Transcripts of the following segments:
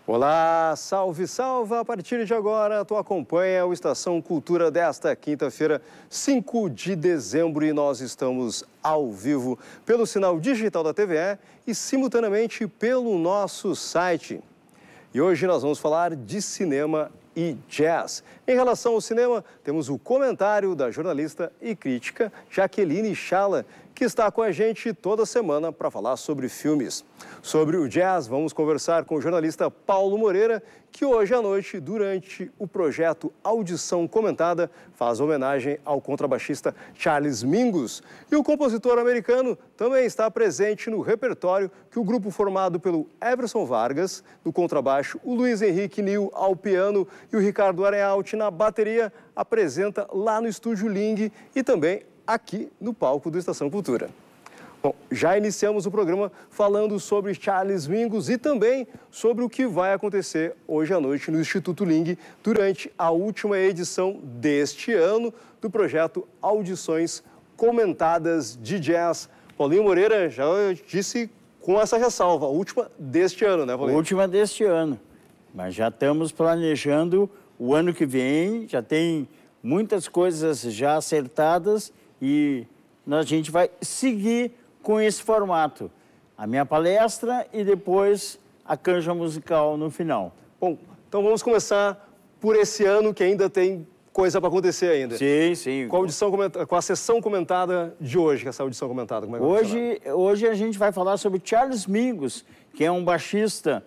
Olá, salve, salve! A partir de agora, tu acompanha o Estação Cultura desta quinta-feira, 5 de dezembro, e nós estamos ao vivo pelo sinal digital da TVE e simultaneamente pelo nosso site. E hoje nós vamos falar de cinema e jazz. Em relação ao cinema, temos o comentário da jornalista e crítica Jaqueline Chala, que está com a gente toda semana para falar sobre filmes. Sobre o jazz, vamos conversar com o jornalista Paulo Moreira, que hoje à noite, durante o projeto Audição Comentada, faz homenagem ao contrabaixista Charles Mingus. E o compositor americano também está presente no repertório que o grupo formado pelo Everson Vargas, no contrabaixo, o Luiz Henrique Nil ao piano e o Ricardo Arealt na bateria, apresenta lá no Estúdio Ling e também aqui no palco do Estação Cultura. Bom, já iniciamos o programa falando sobre Charles Mingus e também sobre o que vai acontecer hoje à noite no Instituto Ling durante a última edição deste ano do projeto Audições Comentadas de Jazz. Paulinho Moreira já disse com essa ressalva, a última deste ano, né, Paulinho? A última deste ano, mas já estamos planejando o ano que vem, já tem muitas coisas já acertadas e a gente vai seguir com esse formato. A minha palestra e depois a canja musical no final. Bom, então vamos começar por esse ano que ainda tem coisa para acontecer ainda. Sim, sim. Com a sessão comentada de hoje, que é essa audição comentada. Como é que hoje a gente vai falar sobre Charles Mingus, que é um baixista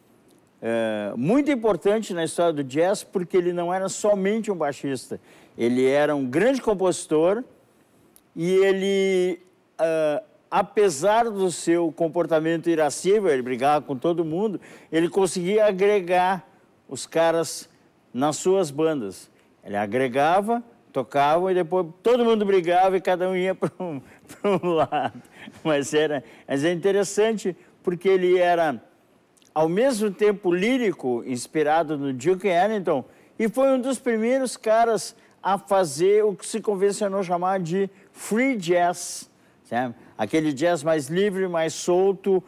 muito importante na história do jazz, porque ele não era somente um baixista. Ele era um grande compositor e ele, apesar do seu comportamento irascível, ele brigava com todo mundo, ele conseguia agregar os caras nas suas bandas. Ele agregava, tocava e depois todo mundo brigava e cada um ia para um lado. Mas é interessante porque ele era, ao mesmo tempo, lírico, inspirado no Duke Ellington, e foi um dos primeiros caras a fazer o que se convencionou chamar de free jazz, sabe? Aquele jazz mais livre, mais solto,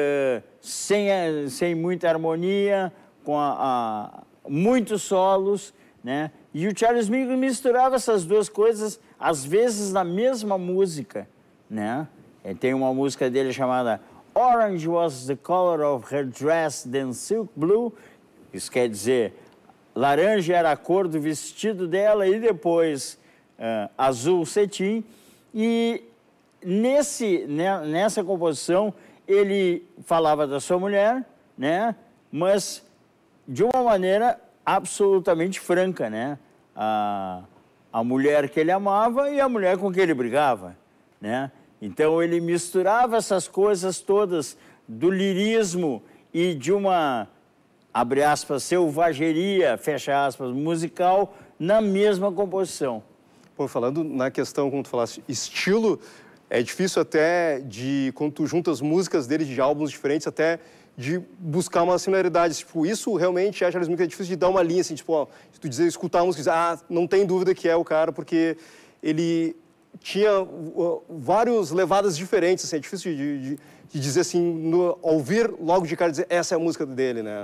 sem muita harmonia, com muitos solos, né? E o Charles Mingus misturava essas duas coisas, às vezes na mesma música, né? Tem uma música dele chamada Orange was the color of her dress, then silk blue. Isso quer dizer, laranja era a cor do vestido dela e depois azul cetim. E nessa composição ele falava da sua mulher, né? Mas de uma maneira absolutamente franca, né? A mulher que ele amava e a mulher com que ele brigava, né? Então ele misturava essas coisas todas do lirismo e de uma, abre aspas, selvageria, fecha aspas, musical, na mesma composição. Pô, falando na questão, como tu falaste, estilo, é difícil até quando tu juntas músicas dele de álbuns diferentes, até de buscar uma similaridade. Tipo, isso realmente é, Charles Mingus, é difícil de dar uma linha, assim, tipo, ó, se tu dizer, escutar a música e dizer, não tem dúvida que é o cara, porque ele tinha várias levadas diferentes, assim, é difícil de dizer assim, ouvir logo de cara, dizer, essa é a música dele, né?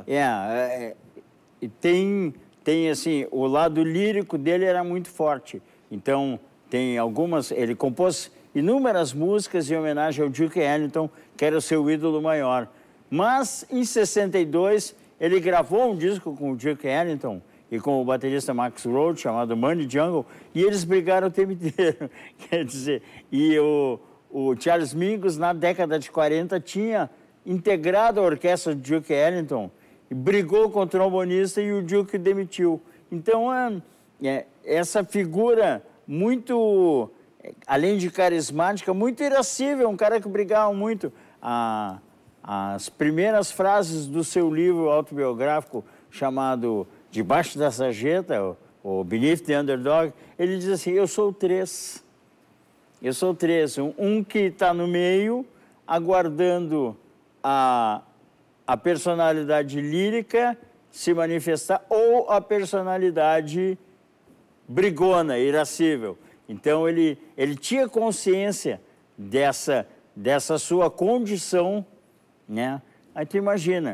Tem assim, o lado lírico dele era muito forte, então tem algumas, ele compôs inúmeras músicas em homenagem ao Duke Ellington, que era o seu ídolo maior, mas em 62 ele gravou um disco com o Duke Ellington e com o baterista Max Roach, chamado Money Jungle, e eles brigaram o tempo inteiro. Quer dizer, e o Charles Mingus, na década de 40, tinha integrado a orquestra do Duke Ellington, e brigou com o trombonista e o Duke demitiu. Então, essa figura muito, além de carismática, muito irascível, um cara que brigava muito. As primeiras frases do seu livro autobiográfico, chamado Debaixo da Sarjeta, o Beneath the Underdog, ele diz assim, eu sou três. Eu sou três. Um que está no meio, aguardando a personalidade lírica se manifestar ou a personalidade brigona, irascível. Então, ele tinha consciência dessa sua condição, né? Aí tu imagina,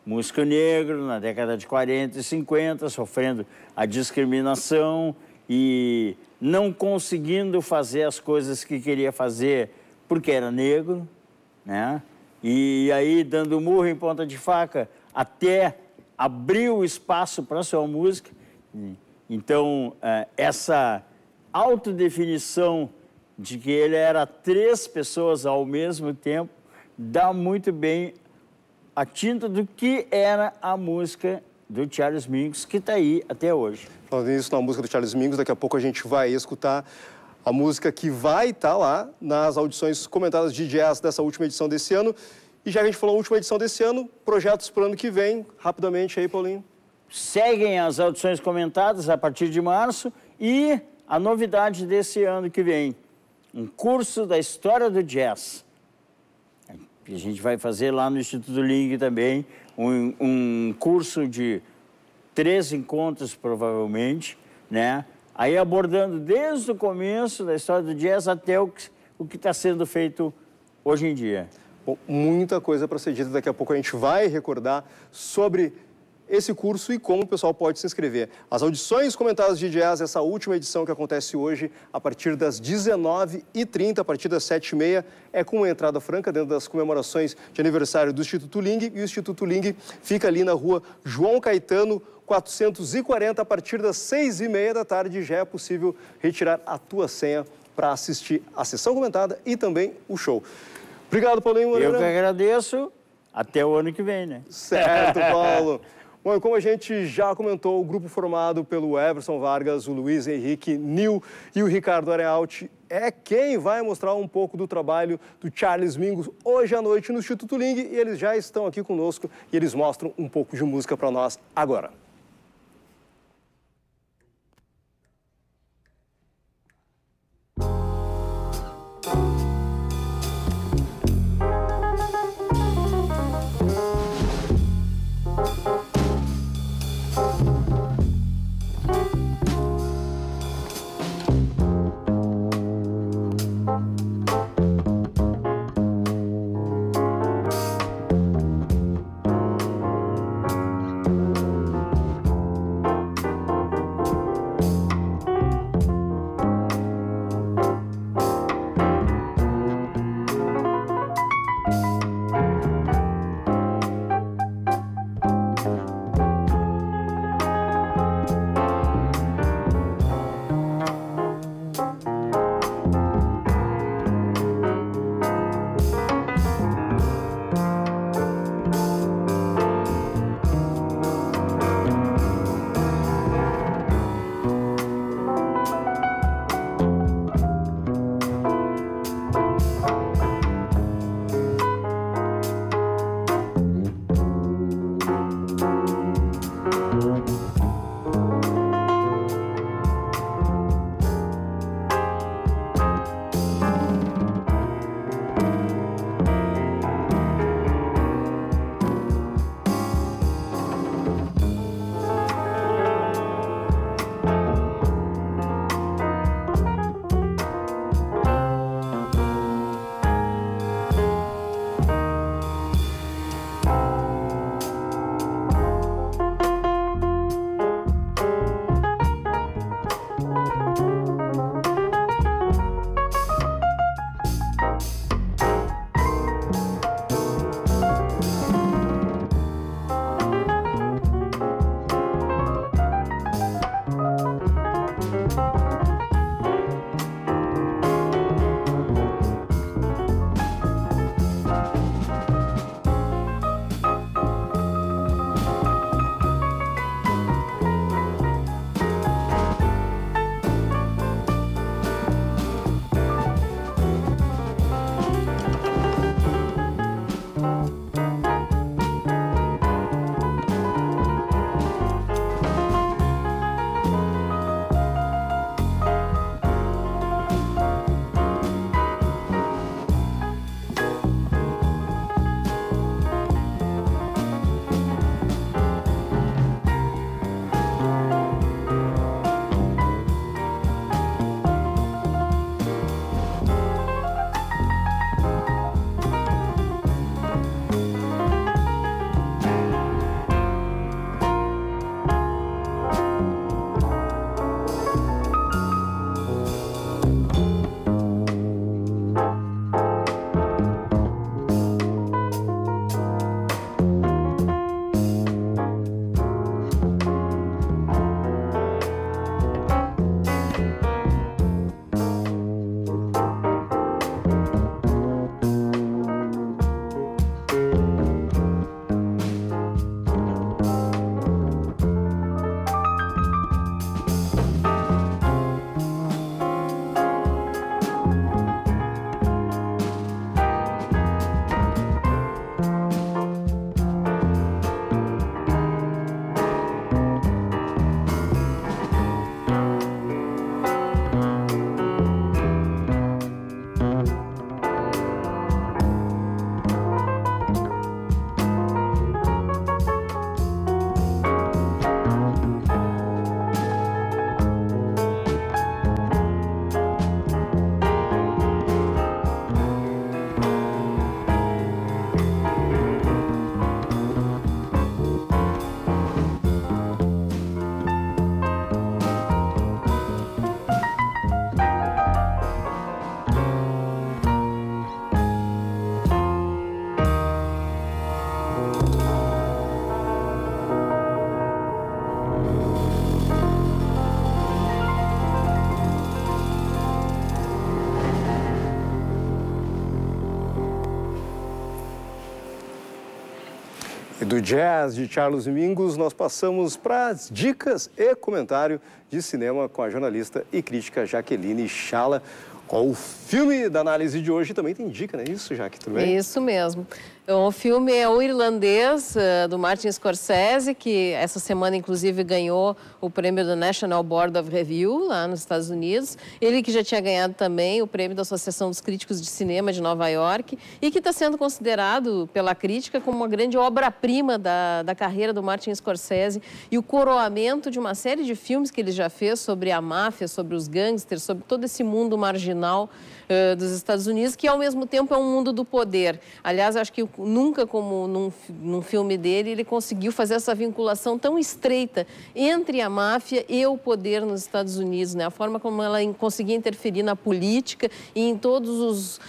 músico negro na década de 40 e 50, sofrendo a discriminação e não conseguindo fazer as coisas que queria fazer porque era negro, né? E aí dando murro em ponta de faca até abriu espaço para a sua música. Então, essa autodefinição de que ele era 3 pessoas ao mesmo tempo dá muito bem a tinta do que era a música do Charles Mingus, que está aí até hoje. Falando nisso, na música do Charles Mingus, daqui a pouco a gente vai escutar a música que vai estar lá nas audições comentadas de jazz dessa última edição desse ano. E já que a gente falou última edição desse ano, projetos para o ano que vem, rapidamente aí, Paulinho. Seguem as audições comentadas a partir de março e a novidade desse ano que vem, um curso da história do jazz. A gente vai fazer lá no Instituto Ling também, um curso de 3 encontros, provavelmente, né? Aí abordando desde o começo da história do jazz até o que está sendo feito hoje em dia. Bom, muita coisa para ser dita, daqui a pouco a gente vai recordar sobre esse curso e como o pessoal pode se inscrever. As audições comentadas de jazz, essa última edição que acontece hoje, a partir das 19h30, a partir das 7h30, é com uma entrada franca dentro das comemorações de aniversário do Instituto Ling. E o Instituto Ling fica ali na rua João Caetano, 440, a partir das 6h30 da tarde. Já é possível retirar a tua senha para assistir a sessão comentada e também o show. Obrigado, Paulinho Moreira. Eu que agradeço. Até o ano que vem, né? Certo, Paulo. Bom, e como a gente já comentou, o grupo formado pelo Everson Vargas, o Luiz Henrique Nil e o Ricardo Arealt é quem vai mostrar um pouco do trabalho do Charles Mingus hoje à noite no Instituto Ling. E eles já estão aqui conosco e eles mostram um pouco de música para nós agora. E do jazz de Charles Mingus, nós passamos para as dicas e comentário de cinema com a jornalista e crítica Jaqueline Chala. O filme da análise de hoje também tem dica, não é isso, Jaque? Tudo bem? Isso mesmo. O filme é O Irlandês, do Martin Scorsese, que essa semana, inclusive, ganhou o prêmio do National Board of Review, lá nos Estados Unidos. Ele que já tinha ganhado também o prêmio da Associação dos Críticos de Cinema de Nova York e que está sendo considerado pela crítica como uma grande obra-prima da carreira do Martin Scorsese e o coroamento de uma série de filmes que ele já fez sobre a máfia, sobre os gangsters, sobre todo esse mundo marginal dos Estados Unidos, que ao mesmo tempo é um mundo do poder. Aliás, acho que nunca como num filme dele, ele conseguiu fazer essa vinculação tão estreita entre a máfia e o poder nos Estados Unidos, né? A forma como ela conseguia interferir na política e em todos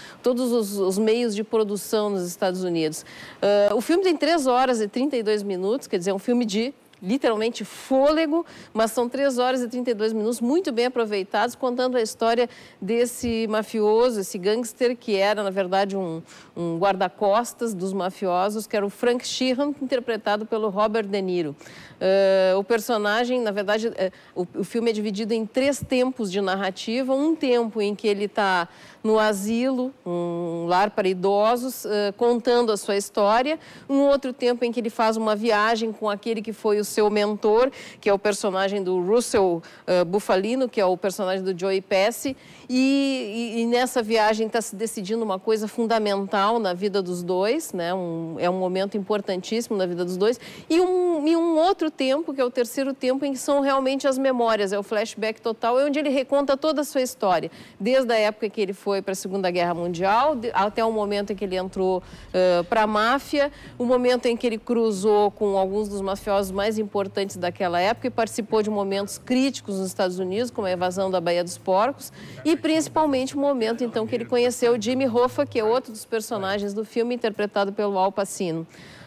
os meios de produção nos Estados Unidos. O filme tem 3 horas e 32 minutos, quer dizer, é um filme de literalmente fôlego, mas são 3 horas e 32 minutos muito bem aproveitados, contando a história desse mafioso, esse gangster, que era, na verdade, um guarda-costas dos mafiosos, que era o Frank Sheeran, interpretado pelo Robert De Niro. O personagem, na verdade, o filme é dividido em 3 tempos de narrativa. Um tempo em que ele está no asilo, um lar para idosos, contando a sua história. Um outro tempo em que ele faz uma viagem com aquele que foi o seu mentor, que é o personagem do Russell Bufalino, que é o personagem do Joey Pesci. E nessa viagem está se decidindo uma coisa fundamental na vida dos dois, né? É um momento importantíssimo na vida dos dois. E um outro tempo, que é o terceiro tempo, em que são realmente as memórias, é o flashback total, é onde ele reconta toda a sua história, desde a época que ele foi para a Segunda Guerra Mundial, até o momento em que ele entrou para a máfia, o momento em que ele cruzou com alguns dos mafiosos mais importantes daquela época e participou de momentos críticos nos Estados Unidos, como a evasão da Baía dos Porcos, e principalmente o momento, então, que ele conheceu o Jimmy Hoffa, que é outro dos personagens do filme, interpretado pelo Al Pacino.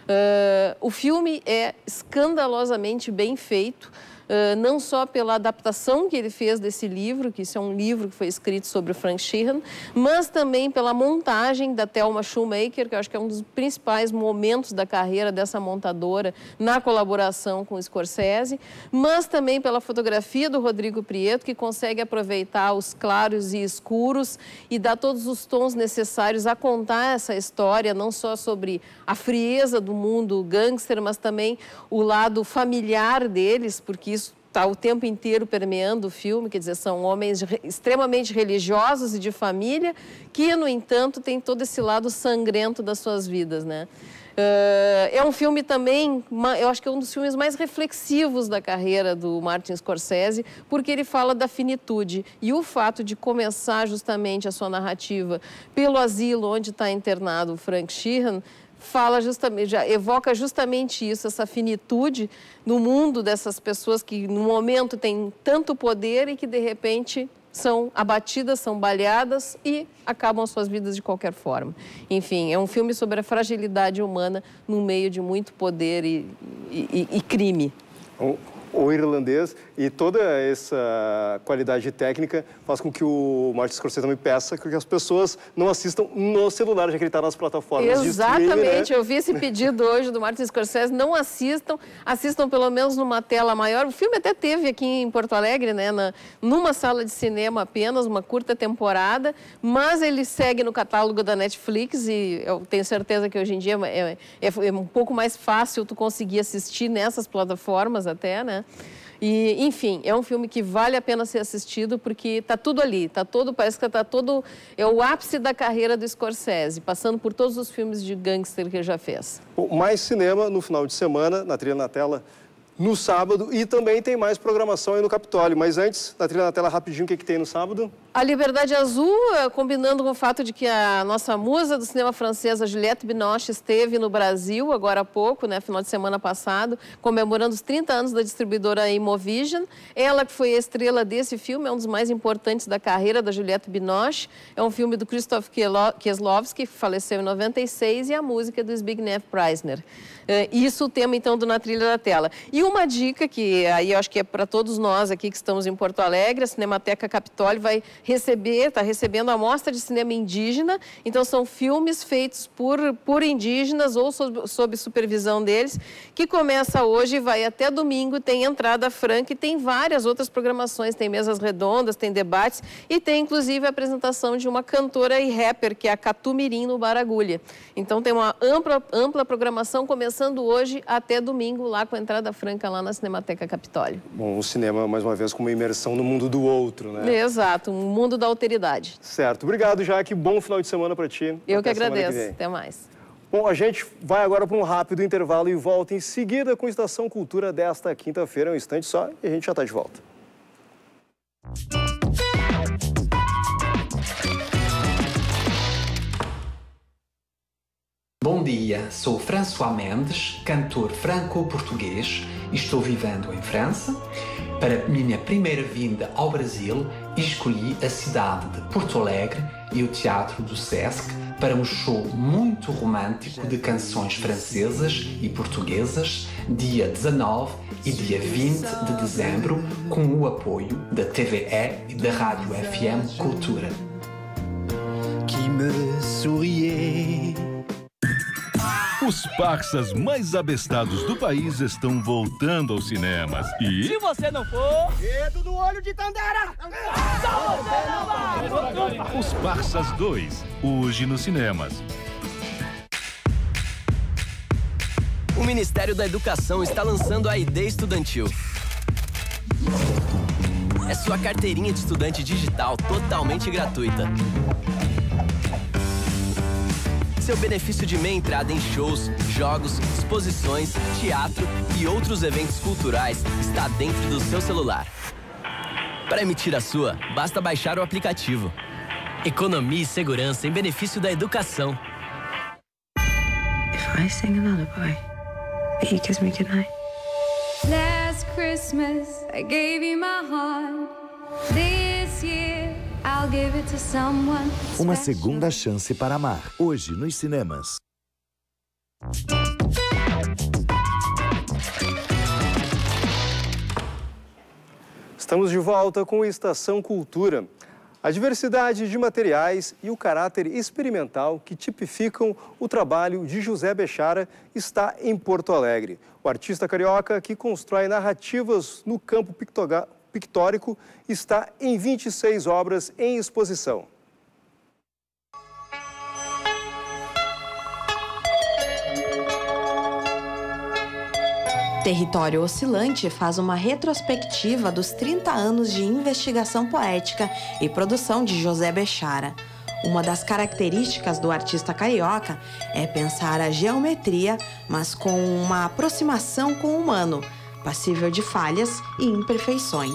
O filme é escandalosamente bem feito, não só pela adaptação que ele fez desse livro, que isso é um livro que foi escrito sobre o Frank Sheeran, mas também pela montagem da Thelma Schumacher, que eu acho que é um dos principais momentos da carreira dessa montadora na colaboração com o Scorsese, mas também pela fotografia do Rodrigo Prieto, que consegue aproveitar os claros e escuros e dar todos os tons necessários a contar essa história, não só sobre a frieza do mundo gangster, mas também o lado familiar deles, porque isso está o tempo inteiro permeando o filme, quer dizer, são homens extremamente religiosos e de família, que, no entanto, tem todo esse lado sangrento das suas vidas, né? É um filme também, eu acho que é um dos filmes mais reflexivos da carreira do Martin Scorsese, porque ele fala da finitude. E o fato de começar justamente a sua narrativa pelo asilo onde está internado o Frank Sheeran, já evoca justamente isso, essa finitude no mundo dessas pessoas que no momento têm tanto poder e que de repente são abatidas, são baleadas e acabam suas vidas de qualquer forma. Enfim, é um filme sobre a fragilidade humana no meio de muito poder e crime. O Irlandês, e toda essa qualidade técnica faz com que o Martin Scorsese também peça que as pessoas não assistam no celular, já que ele está nas plataformas de streaming, né? Exatamente, eu vi esse pedido hoje do Martin Scorsese, não assistam pelo menos numa tela maior. O filme até teve aqui em Porto Alegre, né, numa sala de cinema apenas, uma curta temporada, mas ele segue no catálogo da Netflix e eu tenho certeza que hoje em dia é um pouco mais fácil tu conseguir assistir nessas plataformas até, né? E, enfim, é um filme que vale a pena ser assistido porque está tudo ali, parece que está todo... É o ápice da carreira do Scorsese, passando por todos os filmes de gangster que ele já fez. Mais cinema no final de semana, na Trilha na Tela, no sábado, e também tem mais programação aí no Capitólio. Mas antes, na Trilha na Tela, rapidinho, o que tem no sábado? A Liberdade Azul, combinando com o fato de que a nossa musa do cinema francês, a Juliette Binoche, esteve no Brasil agora há pouco, né, final de semana passado, comemorando os 30 anos da distribuidora Imovision. Ela que foi a estrela desse filme, é um dos mais importantes da carreira da Juliette Binoche. É um filme do Krzysztof Kieslowski, que faleceu em 96, e a música é do Zbigniew Preisner. Isso o tema, então, do Na Trilha da Tela. E uma dica que aí eu acho que é para todos nós aqui que estamos em Porto Alegre, a Cinemateca Capitólio vai está recebendo a mostra de cinema indígena. Então, são filmes feitos por indígenas ou sob supervisão deles, que começa hoje e vai até domingo, tem entrada franca e tem várias outras programações, tem mesas redondas, tem debates e tem, inclusive, a apresentação de uma cantora e rapper, que é a Catu Mirim, no Baragulha. Então, tem uma ampla programação, começando hoje até domingo, lá com a entrada franca, lá na Cinemateca Capitólio. Bom, o cinema, mais uma vez, com uma imersão no mundo do outro, né? Exato, um mundo da alteridade. Certo. Obrigado, Jaque. Bom final de semana para ti. Eu que agradeço. Até mais. Bom, a gente vai agora para um rápido intervalo e volta em seguida com Estação Cultura desta quinta-feira. Um instante só e a gente já está de volta. Bom dia, sou François Mendes, cantor franco-português e estou vivendo em França. Para minha primeira vinda ao Brasil, escolhi a cidade de Porto Alegre e o Teatro do Sesc para um show muito romântico de canções francesas e portuguesas, dia 19 e dia 20 de dezembro, com o apoio da TVE e da Rádio FM Cultura. Que me souriait. Os parsas mais abestados do país estão voltando aos cinemas e... Se você não for... Dedo do olho de Tandera! Só você não vai! Os Parsas 2, hoje nos cinemas. O Ministério da Educação está lançando a ID Estudantil. É sua carteirinha de estudante digital totalmente gratuita. Seu benefício de meia entrada em shows, jogos, exposições, teatro e outros eventos culturais está dentro do seu celular. Para emitir a sua, basta baixar o aplicativo. Economia e segurança em benefício da educação. If I sing a lullaby, will you kiss me goodnight? Last Christmas I gave you my heart. This year I'll give it to someone. Uma segunda chance para amar, hoje nos cinemas. Estamos de volta com Estação Cultura. A diversidade de materiais e o caráter experimental que tipificam o trabalho de José Bechara está em Porto Alegre. O artista carioca, que constrói narrativas no campo pictórico, está em 26 obras em exposição. Território Oscilante faz uma retrospectiva dos 30 anos de investigação poética e produção de José Bechara. Uma das características do artista carioca é pensar a geometria, mas com uma aproximação com o humano, passível de falhas e imperfeições.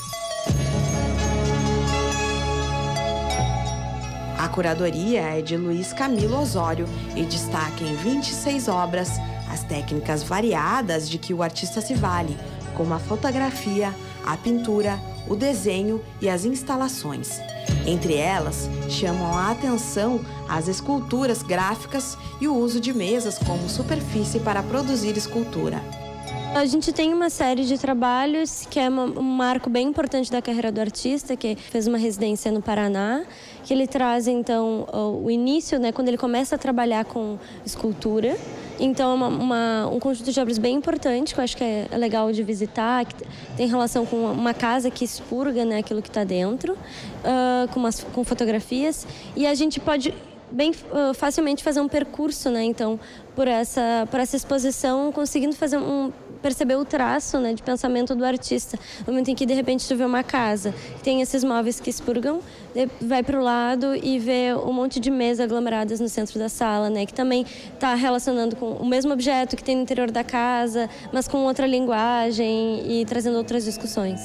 A curadoria é de Luiz Camilo Osório e destaca em 26 obras as técnicas variadas de que o artista se vale, como a fotografia, a pintura, o desenho e as instalações. Entre elas, chamam a atenção as esculturas gráficas e o uso de mesas como superfície para produzir escultura. A gente tem uma série de trabalhos que é um marco bem importante da carreira do artista, que fez uma residência no Paraná, que ele traz, então, o início, né, quando ele começa a trabalhar com escultura. Então, um conjunto de obras bem importante, que eu acho que é legal de visitar, que tem relação com uma casa que expurga, né, aquilo que está dentro, com fotografias. E a gente pode bem facilmente fazer um percurso, né, então, por essa exposição, conseguindo fazer perceber o traço, né, de pensamento do artista. No momento em que, de repente, tu vê uma casa que tem esses móveis que expurgam, vai para o lado e vê um monte de mesas aglomeradas no centro da sala, né, que também está relacionando com o mesmo objeto que tem no interior da casa, mas com outra linguagem e trazendo outras discussões.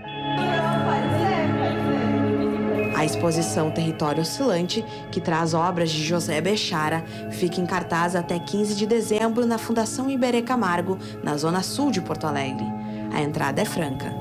A exposição Território Oscilante, que traz obras de José Bechara, fica em cartaz até 15 de dezembro na Fundação Iberê Camargo, na zona sul de Porto Alegre. A entrada é franca.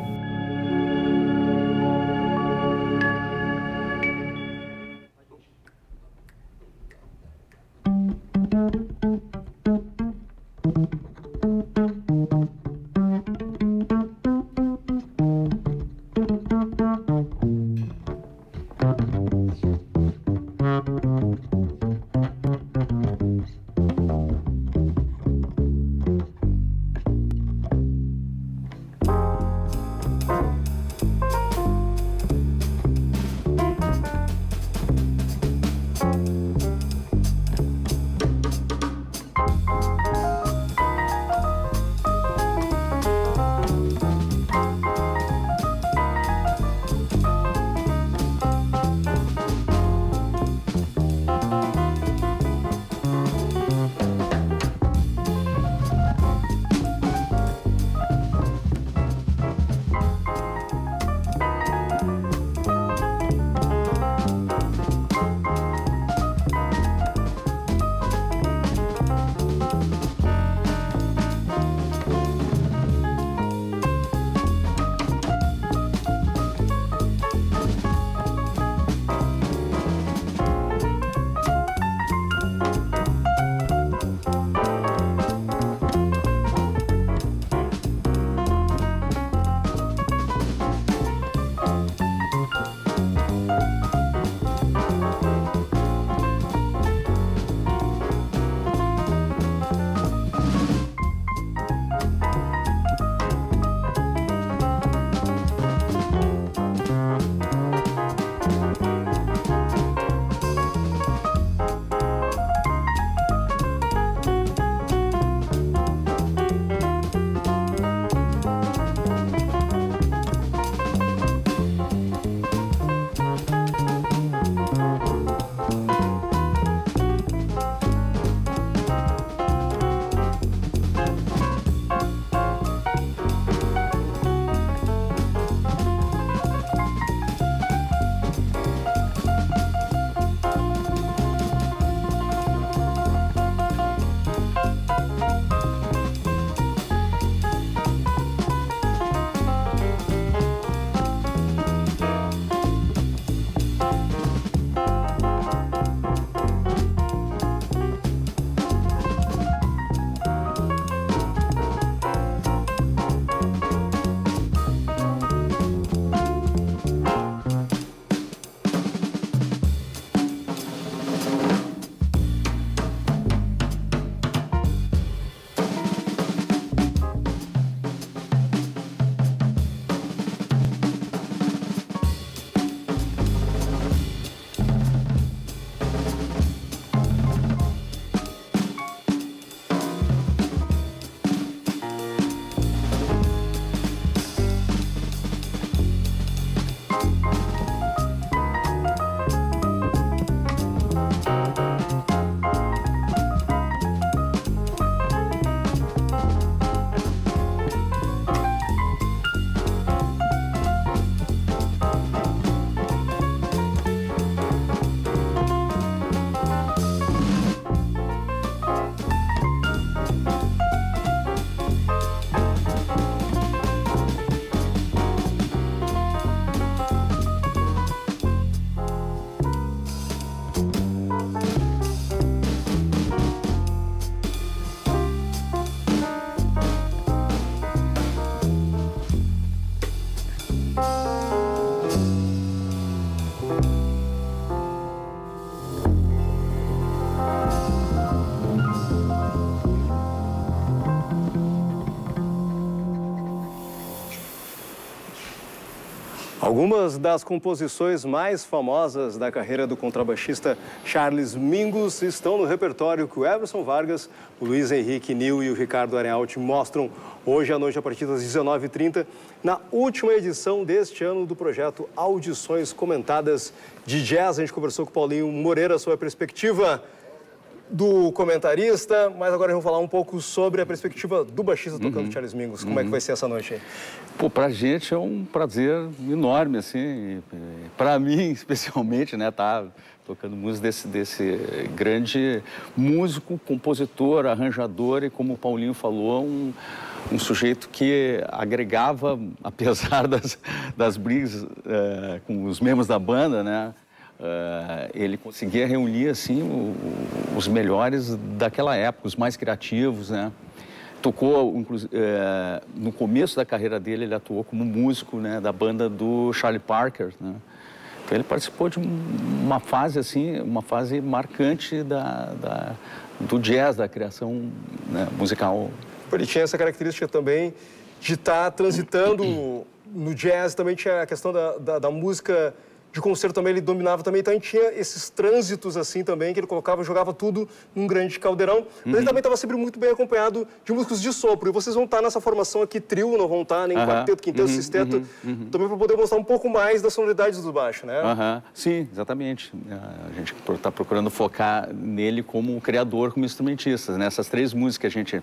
Algumas das composições mais famosas da carreira do contrabaixista Charles Mingus estão no repertório que o Everson Vargas, o Luiz Henrique Nil e o Ricardo Arealt mostram hoje à noite a partir das 19h30, na última edição deste ano do projeto Audições Comentadas de Jazz. A gente conversou com o Paulinho Moreira sobre a perspectiva do comentarista, mas agora vamos falar um pouco sobre a perspectiva do baixista tocando Charles Mingus. Como é que vai ser essa noite aí? Pô, pra gente é um prazer enorme, assim, pra mim especialmente, né, tá tocando música desse grande músico, compositor, arranjador e, como o Paulinho falou, um sujeito que agregava, apesar das brigas com os membros da banda, né, ele conseguia reunir, assim, os melhores daquela época, os mais criativos, né? Tocou, inclusive, no começo da carreira dele, ele atuou como músico, né, da banda do Charlie Parker, né? Então ele participou de uma fase, assim, uma fase marcante do jazz, da criação, né, musical. Ele tinha essa característica também de estar transitando no jazz, também tinha a questão da música de concerto também, ele dominava também, então a gente tinha esses trânsitos assim também, que ele colocava, jogava tudo num grande caldeirão, mas ele também estava sempre muito bem acompanhado de músicos de sopro, e vocês vão estar nessa formação aqui, trio, não vão estar nem quarteto, quinteto, sexteto, também para poder mostrar um pouco mais das sonoridades do baixo, né? Sim, exatamente. A gente está procurando focar nele como criador, como instrumentista, né? Essas 3 músicas que a gente...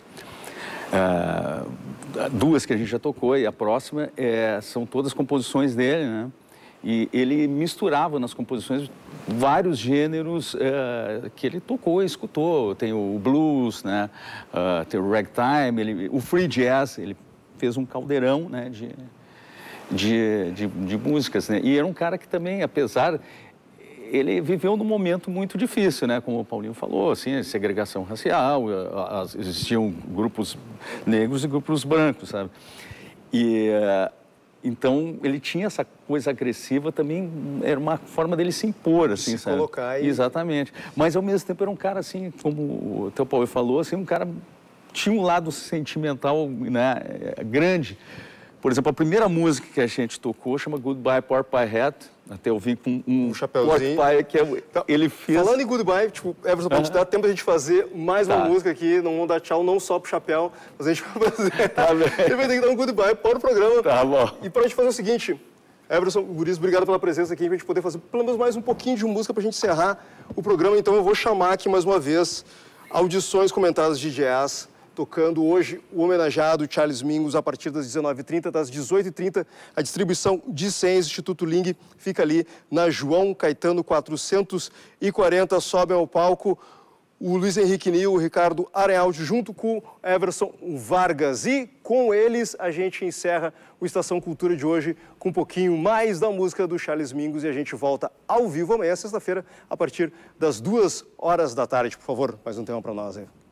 2 que a gente já tocou e a próxima são todas composições dele, né? E ele misturava nas composições vários gêneros que ele tocou e escutou. Tem o blues, né? Tem o ragtime, o free jazz. Ele fez um caldeirão, né, de músicas, né? E era um cara que também, apesar... Ele viveu num momento muito difícil, né? Como o Paulinho falou, assim, segregação racial, existiam grupos negros e grupos brancos, sabe? Então, ele tinha essa coisa agressiva também, era uma forma dele se impor, assim, sabe? Colocar aí. Exatamente. Mas, ao mesmo tempo, era um cara, assim, como o teu Paulo falou, assim, um cara... Tinha um lado sentimental, né, grande. Por exemplo, a primeira música que a gente tocou chama Goodbye Pork Pie Hat. Até eu vi com um chapéuzinho. Pork Pie que ele fez... Falando em Goodbye, tipo, Everson, pode dar tempo a gente fazer mais uma música aqui, não vamos dar tchau, não só pro chapéu, mas a gente vai fazer... Tá bem. Ele vai ter que dar um Goodbye para o programa. Tá bom. E pra gente fazer o seguinte, Everson, Guris, obrigado pela presença aqui, pra gente poder fazer pelo menos mais um pouquinho de música pra gente encerrar o programa. Então eu vou chamar aqui mais uma vez Audições Comentadas de Jazz, tocando hoje o homenageado Charles Mingus a partir das 19h30, das 18h30. A distribuição de senhas, Instituto Ling, fica ali na João Caetano 440. Sobem ao palco o Luiz Henrique Nil, o Ricardo Arealt, junto com o Everson Vargas. E com eles a gente encerra o Estação Cultura de hoje com um pouquinho mais da música do Charles Mingus. E a gente volta ao vivo amanhã, sexta-feira, a partir das 2h da tarde. Por favor, mais um tema para nós aí.